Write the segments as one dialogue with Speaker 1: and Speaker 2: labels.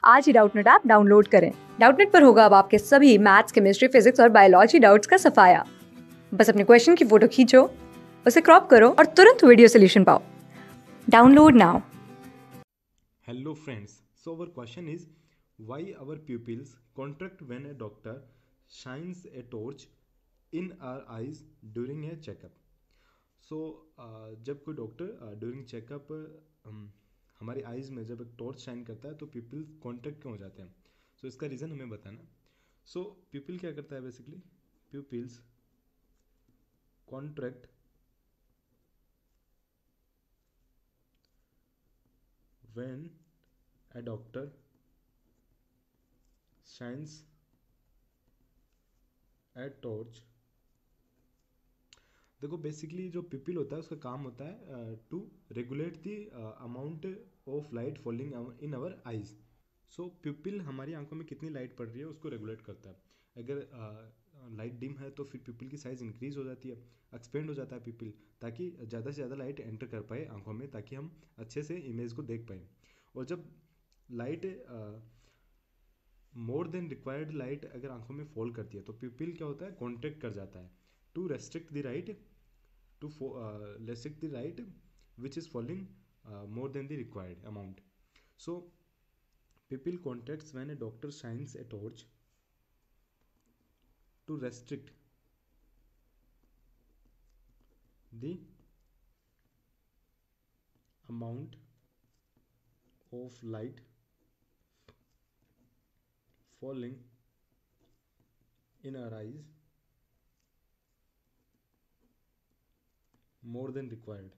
Speaker 1: आज ही Doubtnut app download करें। डाउटनेट पर होगा अब आपके सभी मैथ्स, केमिस्ट्री, फिजिक्स और बायोलॉजी डाउट्स का सफाया। बस अपने क्वेश्चन की फोटो खींचो, उसे क्रॉप करो और तुरंत वीडियो सोल्यूशन पाओ। Download now.
Speaker 2: Hello friends, so our question is why our pupils contract when a doctor shines a torch in our eyes during a checkup. So जब कोई डॉक्टर ड्यूरिंग चेकअप हमारी eyes में जब एक torch shine करता है तो people contract क्यों हो जाते हैं। सो इसका रीज़न हमें बताना। सो पीपल क्या करता है basically, pupils contract when a doctor shines a torch। देखो बेसिकली जो पिपिल होता है उसका काम होता है to regulate the amount of light falling in our eyes. So pupil हमारी आंखों में कितनी लाइट पड़ रही है उसको रेगुलेट करता है। अगर लाइट डिम है तो फिर पिपिल की साइज़ इंक्रीज हो जाती है, एक्सपेंड हो जाता है पिपिल, ताकि ज़्यादा से ज़्यादा लाइट एंटर कर पाए आंखों में, ताकि हम अच्छे से इमेज को देख पाए। और जब light more than required light अगर आंखों में फॉल करती है तो पिपिल क्या होता है, कॉन्ट्रैक्ट कर जाता है to restrict the right to restrict the light which is falling more than the required amount. So pupil contracts when a doctor shines a torch to restrict the amount of light falling in our eyes more than required.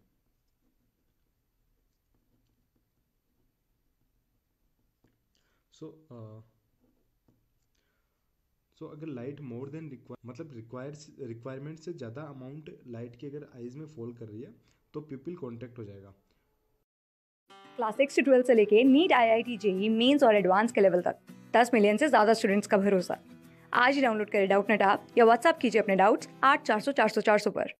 Speaker 2: So अगर light more than मतलब requirement से ज़्यादा amount light की अगर eyes में fall कर रही है तो पिपिल कॉन्ट्रैक्ट हो जाएगा।
Speaker 1: क्लास 6 से 12 से लेके नीट, IIT, जेईई मेंस और एडवांस के लेवल तक 10 मिलियन से ज्यादा स्टूडेंट्स का भरोसा। आज ही डाउनलोड करें डाउटनेट ऐप या व्हाट्सएप कीजिए अपने डाउट्स 8400 400 400 पर।